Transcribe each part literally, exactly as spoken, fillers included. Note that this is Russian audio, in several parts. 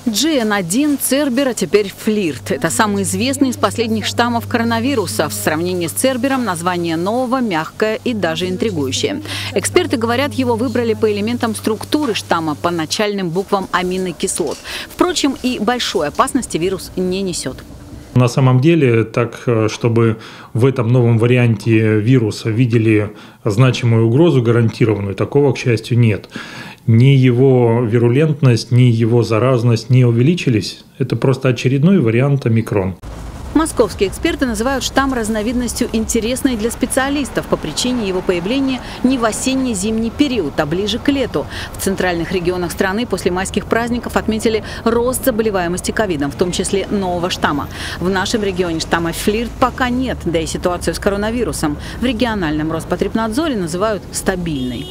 джи эн один, Цербер, а теперь Флирт. Это самый известный из последних штаммов коронавируса. В сравнении с Цербером название нового, мягкое и даже интригующее. Эксперты говорят, его выбрали по элементам структуры штамма, по начальным буквам аминокислот. Впрочем, и большой опасности вирус не несет. На самом деле, так, чтобы в этом новом варианте вируса видели значимую угрозу гарантированную, такого, к счастью, нет. Ни его вирулентность, ни его заразность не увеличились. Это просто очередной вариант омикрон. Московские эксперты называют штамм разновидностью интересной для специалистов по причине его появления не в осенне-зимний период, а ближе к лету. В центральных регионах страны после майских праздников отметили рост заболеваемости ковидом, в том числе нового штамма. В нашем регионе штамма Флирт пока нет, да и ситуацию с коронавирусом в региональном Роспотребнадзоре называют стабильной.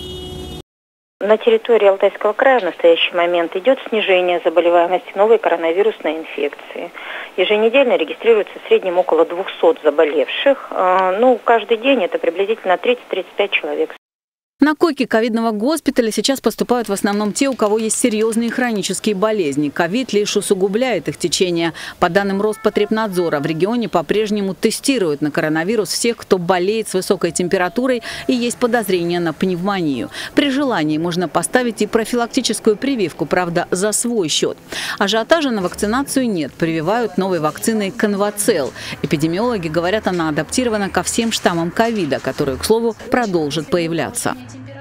На территории Алтайского края в настоящий момент идет снижение заболеваемости новой коронавирусной инфекции. Еженедельно регистрируется в среднем около двухсот заболевших. Ну, каждый день это приблизительно тридцать-тридцать пять человек. На койке ковидного госпиталя сейчас поступают в основном те, у кого есть серьезные хронические болезни. Ковид лишь усугубляет их течение. По данным Роспотребнадзора, в регионе по-прежнему тестируют на коронавирус всех, кто болеет с высокой температурой и есть подозрение на пневмонию. При желании можно поставить и профилактическую прививку, правда, за свой счет. Ажиотажа на вакцинацию нет. Прививают новой вакциной Конвацел. Эпидемиологи говорят, она адаптирована ко всем штаммам ковида, которые, к слову, продолжат появляться.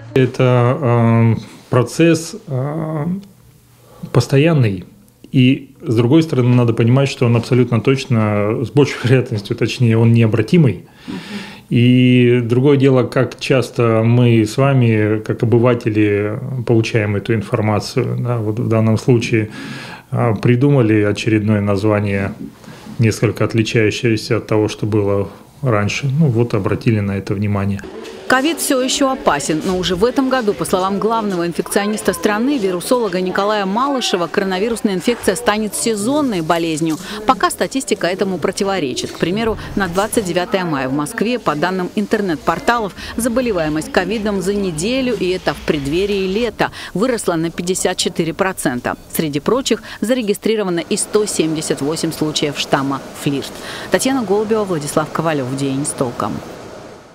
Это э, процесс э, постоянный, и с другой стороны надо понимать, что он абсолютно точно, с большей вероятностью, точнее, он необратимый. Uh-huh. И другое дело, как часто мы с вами, как обыватели, получаем эту информацию. Да, вот в данном случае э, придумали очередное название, несколько отличающееся от того, что было раньше. Ну вот, обратили на это внимание. Ковид все еще опасен, но уже в этом году, по словам главного инфекциониста страны, вирусолога Николая Малышева, коронавирусная инфекция станет сезонной болезнью. Пока статистика этому противоречит. К примеру, на двадцать девятое мая в Москве, по данным интернет-порталов, заболеваемость ковидом за неделю, и это в преддверии лета, выросла на пятьдесят четыре процента. Среди прочих зарегистрировано и сто семьдесят восемь случаев штамма Флирт. Татьяна Голубева, Владислав Ковалев. День с толком.